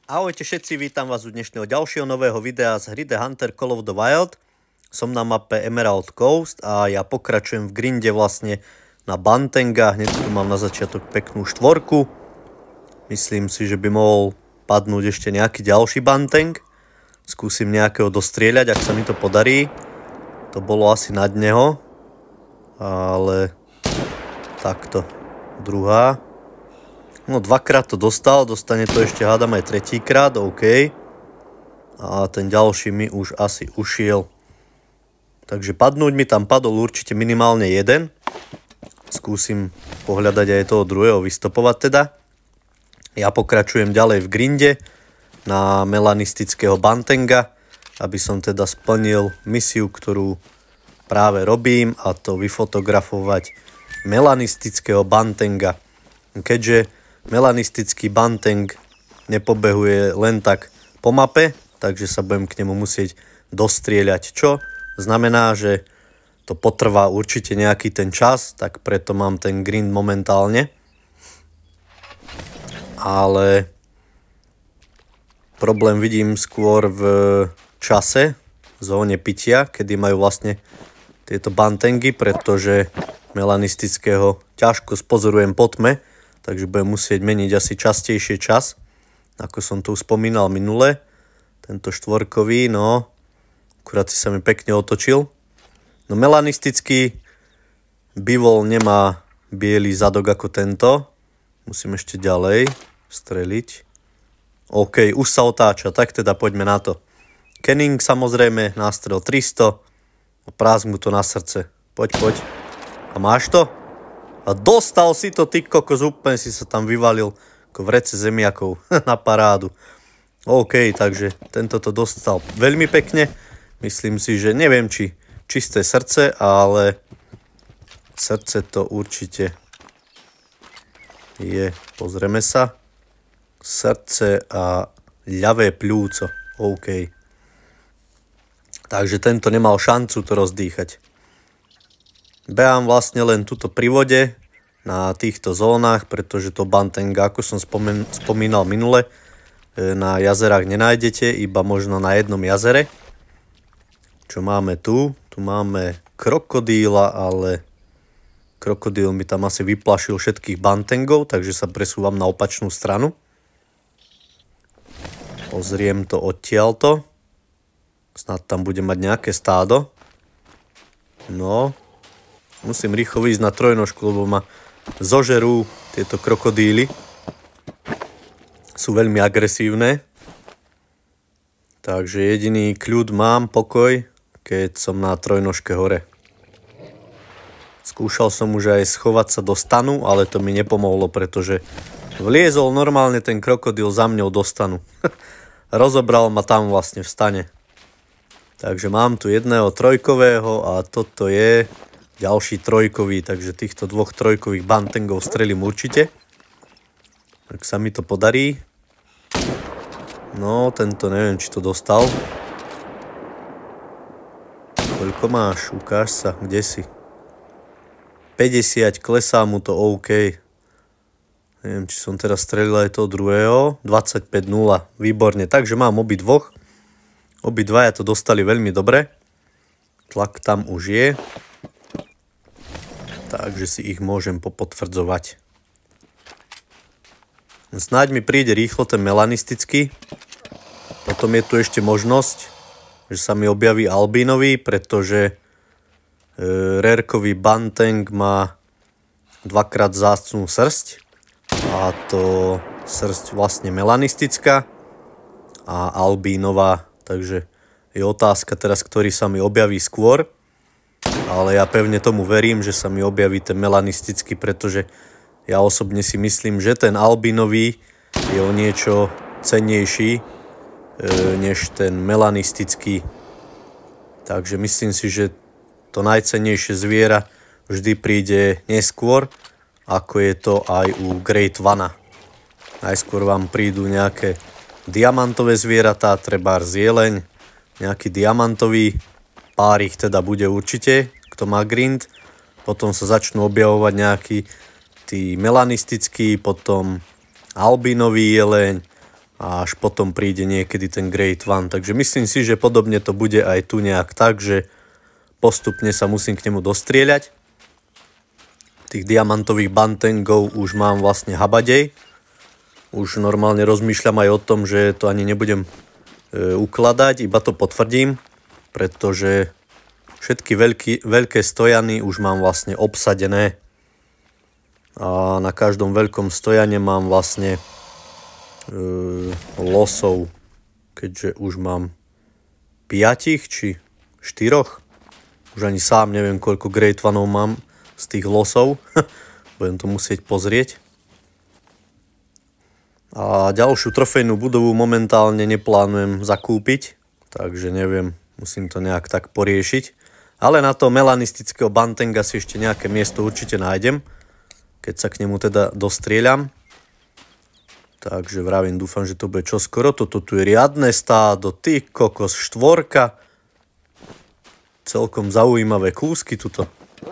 Ahojte všetci, vítam vás u dnešného ďalšieho nového videa z hry The Hunter Call of the Wild. Som na mape Emerald Coast a ja pokračujem v grinde vlastne na Bantenga. Hneď tu mám na začiatok peknú štvorku. Myslím si, že by mohol padnúť ešte nejaký ďalší Banteng. Skúsim nejakého dostrieľať, ak sa mi to podarí. To bolo asi nad neho. Ale takto. Druhá. No dvakrát to dostal, dostane to ešte hádam aj tretíkrát, OK. A ten ďalší mi už asi ušiel. Takže padnúť mi tam padol určite minimálne jeden. Skúsim pohľadať aj toho druhého, vystopovať teda. Ja pokračujem ďalej v grinde na melanistického Bantenga, aby som teda splnil misiu, ktorú práve robím, a to vyfotografovať melanistického Bantenga. Keďže melanistický Banteng nepobehuje len tak po mape, takže sa budem k nemu musieť dostrieľať, čo znamená, že to potrvá určite nejaký ten čas, tak preto mám ten grind momentálne. Ale problém vidím skôr v čase, v zóne pitia, kedy majú vlastne tieto Bantengy, pretože melanistického ťažko spozorujem po tme, takže budem musieť meniť asi častejšie čas, ako som tu spomínal minule. Tento štvorkový, no, akurát si sa mi pekne otočil. No melanistický bivol nemá biely zadok ako tento. Musím ešte ďalej streliť. OK, už sa otáča, tak teda poďme na to. Kenning samozrejme, nástrel 300. A prásk mu to na srdce. Poď. A máš to? A dostal si to, ty kokos, úplne si sa tam vyvalil ako vrece zemiakov na parádu. OK, takže tento to dostal veľmi pekne. Myslím si, že neviem, či čisté srdce, ale srdce to určite je. Pozrieme sa. Srdce a ľavé pľúco. OK. Takže tento nemal šancu to rozdýchať. Behám vlastne len tuto pri vode na týchto zónach, pretože to Bantenga, ako som spomínal minule, na jazerách nenájdete, iba možno na jednom jazere. Čo máme tu? Tu máme krokodíla, ale krokodíl mi tam asi vyplašil všetkých Bantengov, takže sa presúvam na opačnú stranu. Pozriem to odtiaľto. Snad tam bude mať nejaké stádo. No, musím rýchlo ísť na trojnožku, lebo ma zožerú tieto krokodíly. Sú veľmi agresívne. Takže jediný kľud mám, pokoj, keď som na trojnožke hore. Skúšal som už aj schovať sa do stanu, ale to mi nepomohlo, pretože vliezol normálne ten krokodíl za mňou do stanu. Rozobral ma tam vlastne v stane. Takže mám tu jedného trojkového a toto je ďalší trojkový, takže týchto dvoch trojkových Bantengov strelím určite. Tak sa mi to podarí. No, tento neviem, či to dostal. Koľko máš? Ukáž sa, kde si? 50, klesá mu to, OK. Neviem, či som teraz strelil aj toho druhého. 25-0, výborne. Takže mám obidvoch. Obidvaja to dostali veľmi dobre. Tlak tam už je. Takže si ich môžem popotvrdzovať. Snáď mi príde rýchlo ten melanistický. Potom je tu ešte možnosť, že sa mi objaví albínový, pretože rarkový Banteng má dvakrát vzácnu srsť. A to srsť vlastne melanistická a albínová. Takže je otázka teraz, ktorý sa mi objaví skôr. Ale ja pevne tomu verím, že sa mi objaví ten melanistický, pretože ja osobne si myslím, že ten albinový je o niečo cennejší než ten melanistický. Takže myslím si, že to najcennejšie zviera vždy príde neskôr, ako je to aj u Great Vana. Najskôr vám prídu nejaké diamantové zvieratá, trebárs jeleň, nejaký diamantový, pár ich teda bude určite, kto má grind. Potom sa začnú objavovať nejaký tí melanistický, potom albinový jeleň, a až potom príde niekedy ten Grade 1. Takže myslím si, že podobne to bude aj tu nejak tak, že postupne sa musím k nemu dostrieľať. Tých diamantových bantengov už mám vlastne habadej. Už normálne rozmýšľam aj o tom, že to ani nebudem ukladať, iba to potvrdím, pretože všetky veľké stojany už mám vlastne obsadené. A na každom veľkom stojane mám vlastne losov, keďže už mám 5 či 4. Už ani sám neviem, koľko Grade 1 mám z tých losov. Budem to musieť pozrieť. A ďalšiu trofejnú budovu momentálne neplánujem zakúpiť, takže neviem, musím to nejak tak poriešiť. Ale na to melanistického bantenga si ešte nejaké miesto určite nájdem, keď sa k nemu teda dostrieľam. Takže vravím, dúfam, že to bude čoskoro. Toto tu je riadne stádo, ty kokos, 4. Celkom zaujímavé kúsky tuto.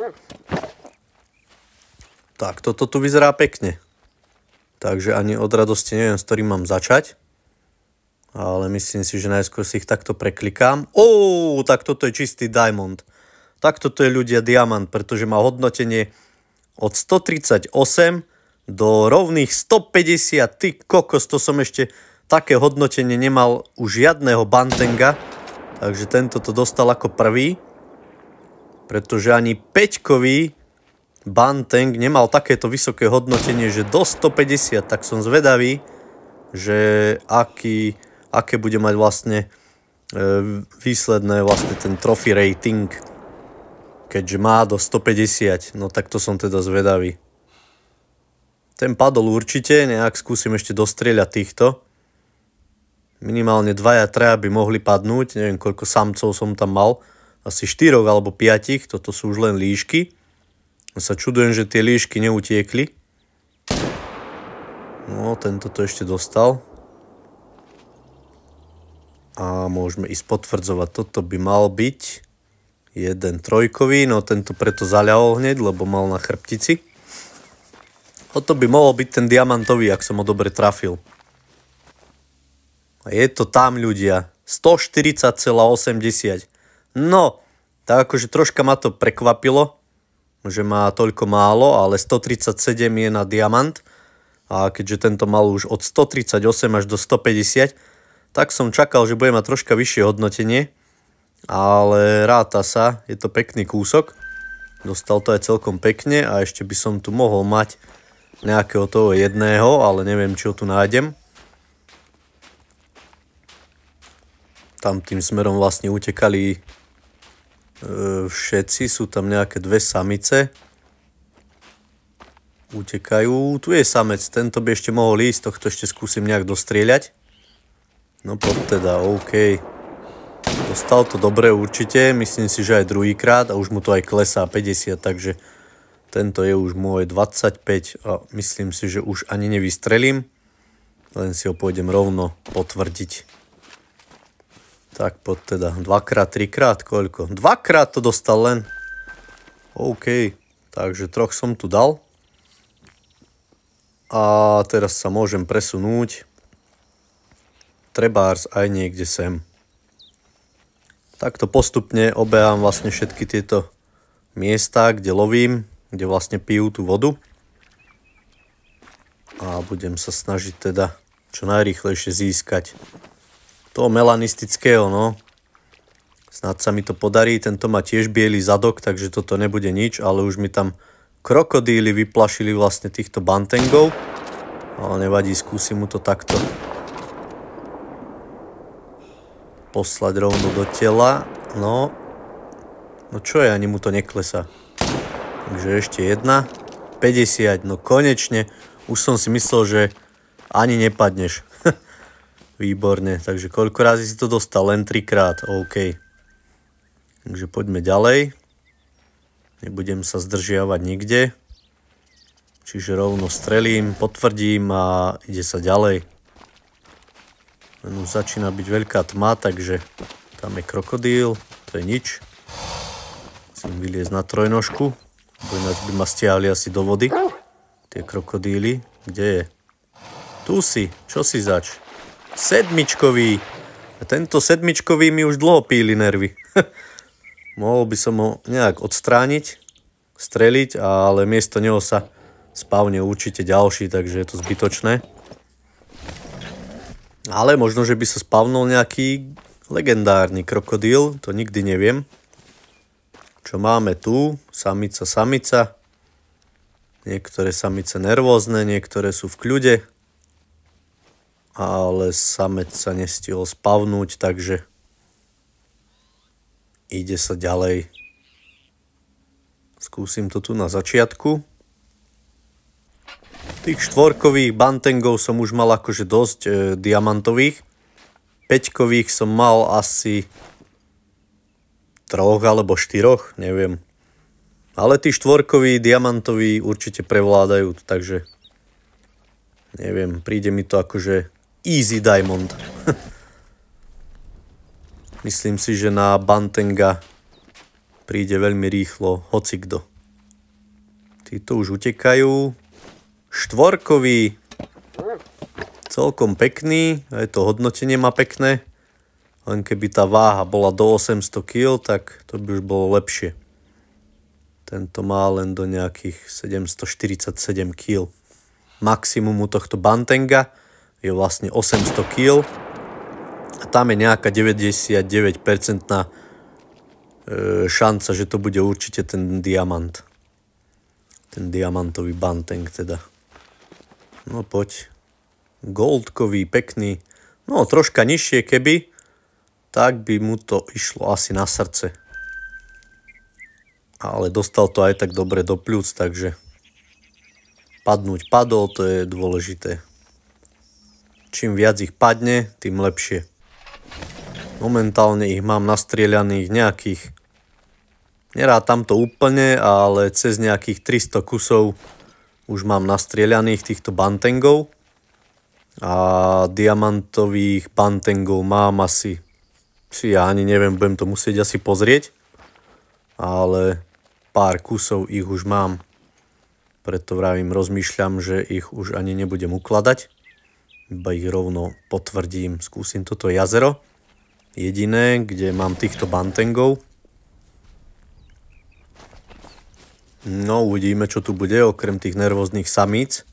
Tak, toto tu vyzerá pekne. Takže ani od radosti neviem, s ktorým mám začať. Ale myslím si, že najskôr si ich takto preklikám. Tak toto je čistý diamond. Tak toto je, ľudia, diamant, pretože má hodnotenie od 138 do rovných 150. Ty kokos, to som ešte také hodnotenie nemal u žiadneho bantenga. Takže tento to dostal ako prvý. Pretože ani 5-kový banteng nemal takéto vysoké hodnotenie, že do 150. Tak som zvedavý, že aké bude mať vlastne výsledné vlastne ten trophy rating. Keďže má do 150. No tak to som teda zvedavý. Ten padol určite, nejak skúsim ešte dostrieľať týchto. Minimálne 2-3 by mohli padnúť, neviem koľko samcov som tam mal. Asi 4 alebo 5, toto sú už len líšky. Ja sa čudujem, že tie líšky neutiekli. No, tento to ešte dostal. A môžeme ísť potvrdzovať, toto by mal byť jeden 3-kový, no tento preto zaľahol hneď, lebo mal na chrbtici. Toto by mohol byť ten diamantový, ak som ho dobre trafil. A je to tam, ľudia. 140,80. No, tak akože troška ma to prekvapilo, že má toľko málo, ale 137 je na diamant. A keďže tento mal už od 138 až do 150, tak som čakal, že bude mať troška vyššie hodnotenie. Ale ráta sa, je to pekný kúsok. Dostal to aj celkom pekne a ešte by som tu mohol mať nejakého toho jedného, ale neviem, či ho tu nájdem. Tam tým smerom vlastne utekali všetci, sú tam nejaké 2 samice. Utekajú, tu je samec, tento by ešte mohol ísť, tohto ešte skúsim nejak dostrieľať. No poď teda, OK. Dostal to dobre určite, myslím si, že aj druhýkrát a už mu to aj klesá 50, takže tento je už môj 25 a myslím si, že už ani nevystrelím. Len si ho pôjdem rovno potvrdiť. Tak poď teda 2-krát, 3-krát, koľko? 2-krát to dostal len. OK, takže 3 som tu dal. A teraz sa môžem presunúť. Trebárs aj niekde sem. Takto postupne obehám vlastne všetky tieto miesta, kde lovím, kde vlastne pijú tú vodu. A budem sa snažiť teda čo najrýchlejšie získať toho melanistického, no. Snad sa mi to podarí, tento má tiež biely zadok, takže toto nebude nič, ale už mi tam krokodíly vyplašili vlastne týchto bantengov. Ale nevadí, skúsim mu to takto poslať rovno do tela. No čo je, ani mu to neklesá. Takže ešte jedna. 50, no konečne. Už som si myslel, že ani nepadneš. Výborne, takže koľko razy si to dostal? Len 3-krát, OK. Takže poďme ďalej. Nebudem sa zdržiavať nikde. Čiže rovno strelím, potvrdím a ide sa ďalej. Len už začína byť veľká tma, takže tam je krokodíl, to je nič. Musím vyliezť na trojnožku, bo ináč by ma stiahli asi do vody. Tie krokodíly, kde je? Tu si, čo si zač? Sedmičkový. A tento sedmičkový mi už dlho píli nervy. Mohol by som ho nejak odstrániť, streliť, ale miesto neho sa spavne určite ďalší, takže je to zbytočné. Ale možno, že by sa spavnul nejaký legendárny krokodíl, to nikdy neviem. Čo máme tu? Samica, samica. Niektoré samice nervózne, niektoré sú v kľude. Ale samec sa nestihol spavnúť, takže ide sa ďalej. Skúsim to tu na začiatku. Tých štvorkových bantengov som už mal akože dosť diamantových. Peťkových som mal asi 3 alebo 4, neviem. Ale tí štvorkoví, diamantoví určite prevládajú, takže neviem, príde mi to akože easy diamond. Myslím si, že na bantenga príde veľmi rýchlo hocikdo. Títo už utekajú. Štvorkový, celkom pekný, aj to hodnotenie má pekné. Len keby tá váha bola do 800 kg, tak to by už bolo lepšie. Tento má len do nejakých 747 kg. Maximum u tohto bantenga je vlastne 800 kg. A tam je nejaká 99% šanca, že to bude určite ten diamant. Ten diamantový banteng teda. No poď. Goldkový, pekný. No troška nižšie keby, tak by mu to išlo asi na srdce. Ale dostal to aj tak dobre do pľúc, takže padnúť padol, to je dôležité. Čím viac ich padne, tým lepšie. Momentálne ich mám nastrieľaných nejakých, nerátam to úplne, ale cez nejakých 300 kusov už mám nastrieľaných týchto bantengov. A diamantových bantengov mám asi, ja ani neviem, budem to musieť asi pozrieť. Ale pár kusov ich už mám. Preto vravím, rozmýšľam, že ich už ani nebudem ukladať. Iba ich rovno potvrdím. Skúsim toto jazero. Jediné, kde mám týchto bantengov. No, uvidíme, čo tu bude, okrem tých nervóznych samíc.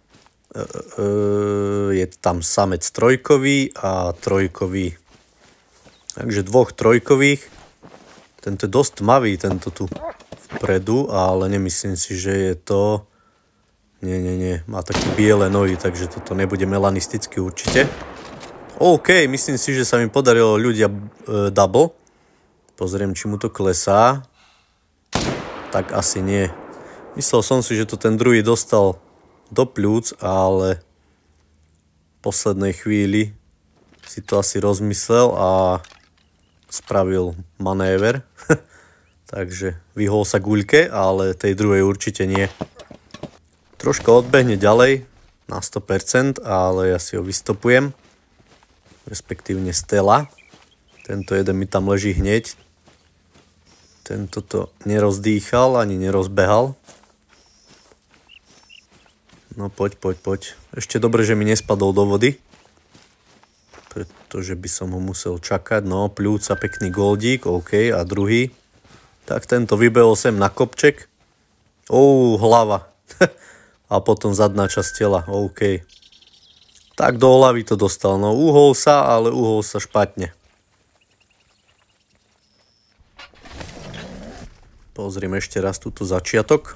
Je tam samec trojkový a trojkový. Takže 2 trojkových. Tento je dosť tmavý, tento tu vpredu, ale nemyslím si, že je to... Nie. Má také biele nohy, takže toto nebude melanisticky určite. OK, myslím si, že sa mi podarilo ľudia double. Pozriem, či mu to klesá. Tak asi nie. Myslel som si, že to ten druhý dostal do pľúc, ale v poslednej chvíli si to asi rozmyslel a spravil manéver. Takže vyhol sa guľke, ale tej druhej určite nie. Troška odbehne ďalej na 100%, ale ja si ho vystopujem. Respektívne Stella. Tento jeden mi tam leží hneď. Tento to nerozdýchal ani nerozbehal. No poď. Ešte dobre, že mi nespadol do vody. Pretože by som ho musel čakať. No, pľúca, pekný goldík, OK. A druhý. Tak tento vybehol sem na kopček. Hlava. A potom zadná časť tela, OK. Tak do hlavy to dostal. No, uhol sa, ale uhol sa špatne. Pozriem ešte raz túto začiatok.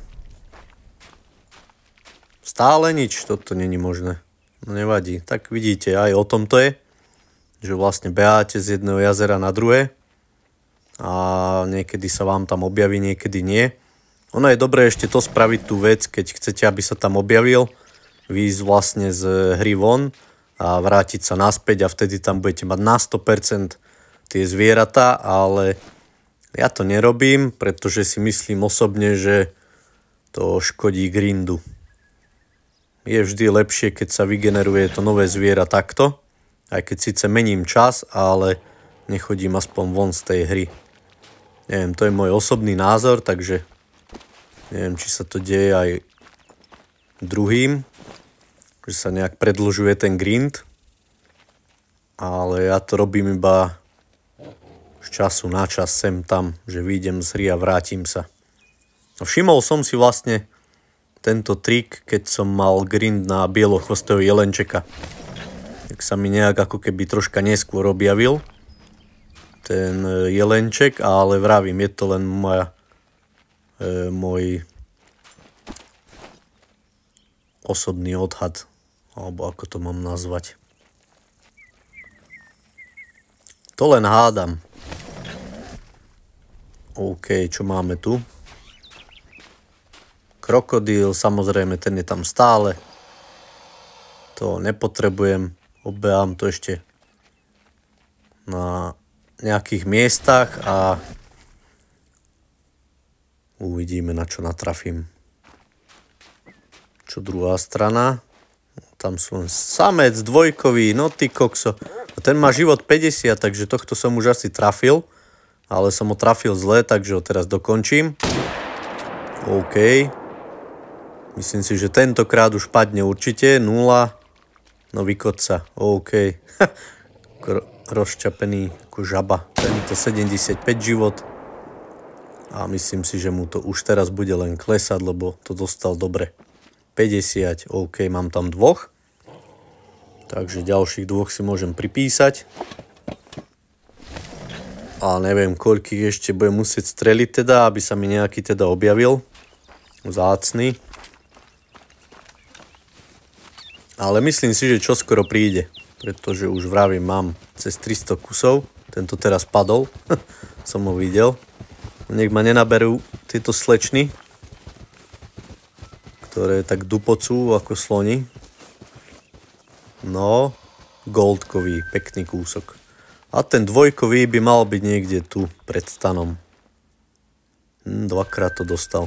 Stále nič, toto není možné. No nevadí. Tak vidíte, aj o tom to je. Že vlastne beháte z jedného jazera na druhé. A niekedy sa vám tam objaví, niekedy nie. Ono je dobré ešte to spraviť tú vec, keď chcete, aby sa tam objavil. Výjsť vlastne z hry von a vrátiť sa naspäť a vtedy tam budete mať na 100% tie zvieratá, ale ja to nerobím, pretože si myslím osobne, že to škodí grindu. Je vždy lepšie, keď sa vygeneruje to nové zviera takto, aj keď síce mením čas, ale nechodím aspoň von z tej hry. Neviem, to je môj osobný názor, takže neviem, či sa to deje aj druhým, že sa nejak predĺžuje ten grind. ale ja to robím iba z času na čas sem tam, že vyjdem z hry a vrátim sa. Všimol som si vlastne tento trik, keď som mal grind na bielochvostého jelenčeka. Tak sa mi nejak ako keby troška neskôr objavil ten jelenček, ale vravím, je to len môj osobný odhad, alebo ako to mám nazvať. To len hádam. OK, čo máme tu? Krokodíl, samozrejme, ten je tam stále. To nepotrebujem. Obehám to ešte na nejakých miestach a uvidíme, na čo natrafím. Čo druhá strana? Tam sú samec dvojkový, no ty kokso. A ten má život 50, takže tohto som už asi trafil. Ale som ho trafil zle, takže ho teraz dokončím. OK. Myslím si, že tentokrát už padne určite. 0. No vykot sa. OK. Rozčapený ako žaba. Tento 75 život. A myslím si, že mu to už teraz bude len klesať, lebo to dostal dobre. 50. OK, mám tam 2. Takže ďalších 2 si môžem pripísať. A neviem, koľkých ešte budem musieť streliť teda, aby sa mi nejaký teda objavil. Vzácny. Ale myslím si, že čoskoro príde. Pretože už vravím, mám cez 300 kusov. Tento teraz padol. Som ho videl. Nech ma nenaberú tieto slečny, ktoré tak dupocú ako sloni. No, goldkový, pekný kúsok. A ten dvojkový by mal byť niekde tu, pred stanom. 2-krát to dostal.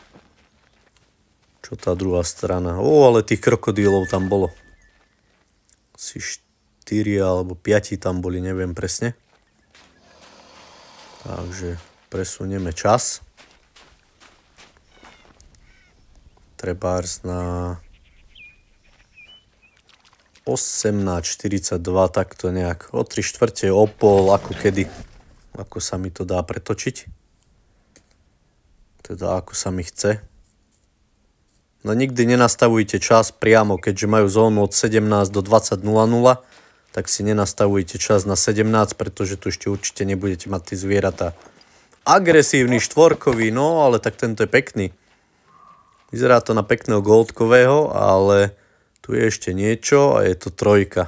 Čo tá druhá strana? Ale tých krokodílov tam bolo. Asi 4 alebo 5 tam boli, neviem presne. Takže presunieme čas. Trebárs na 18:42, takto nejak. O 3/4, o pol, ako kedy. Ako sa mi to dá pretočiť. Teda ako sa mi chce. No nikdy nenastavujte čas priamo, keďže majú zónu od 17 do 20:00, tak si nenastavujte čas na 17, pretože tu ešte určite nebudete mať tie zvieratá. Agresívny štvorkový, no ale tak tento je pekný. Vyzerá to na pekného goldkového, ale tu je ešte niečo a je to 3.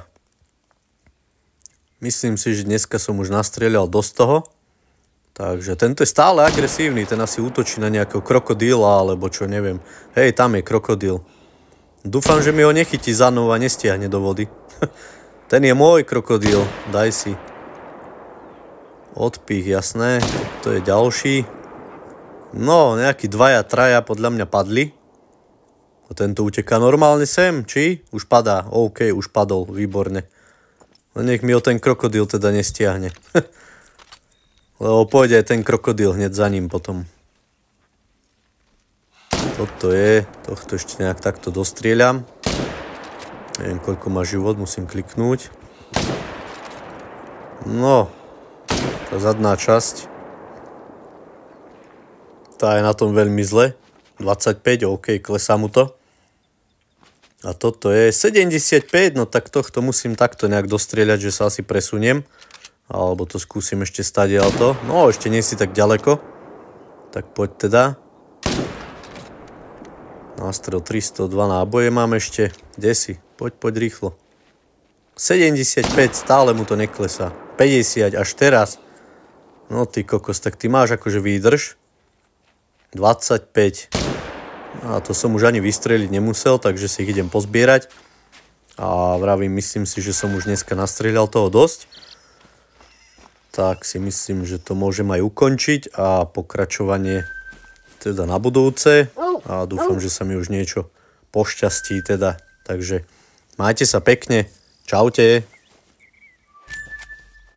Myslím si, že dneska som už nastrieľal dosť toho. Takže tento je stále agresívny, ten asi útočí na nejakého krokodíla, alebo čo, neviem. Hej, tam je krokodíl. Dúfam, že mi ho nechytí za nohu a nestiahne do vody. Ten je môj krokodíl, daj si. Odpich, jasné. To je ďalší. No, nejakí 2-3 podľa mňa padli. A tento uteká normálne sem, či? Už padá, OK, už padol, výborne. No nech mi ho ten krokodíl teda nestiahne. Lebo pôjde aj ten krokodíl hneď za ním potom. Toto je, tohto ešte nejak takto dostrieľam. Neviem, koľko má život, musím kliknúť. No, tá zadná časť. Tá je na tom veľmi zle. 25, OK, klesá mu to. A toto je 75, no tak tohto musím takto nejak dostrieľať, že sa asi presuniem. Alebo to skúsim ešte stadiaľ to. No, ešte nie si tak ďaleko. Tak poď teda. Nástrel 302 náboje mám ešte. Kde si? Poď rýchlo. 75, stále mu to neklesá. 50, až teraz. No ty kokos, tak ty máš akože výdrž. 25. A to som už ani vystreliť nemusel, takže si ich idem pozbierať. A vravím, myslím si, že som už dneska nastrieľal toho dosť. Tak si myslím, že to môžem aj ukončiť a pokračovanie teda na budúce. A dúfam, že sa mi už niečo pošťastí teda. Takže majte sa pekne. Čaute.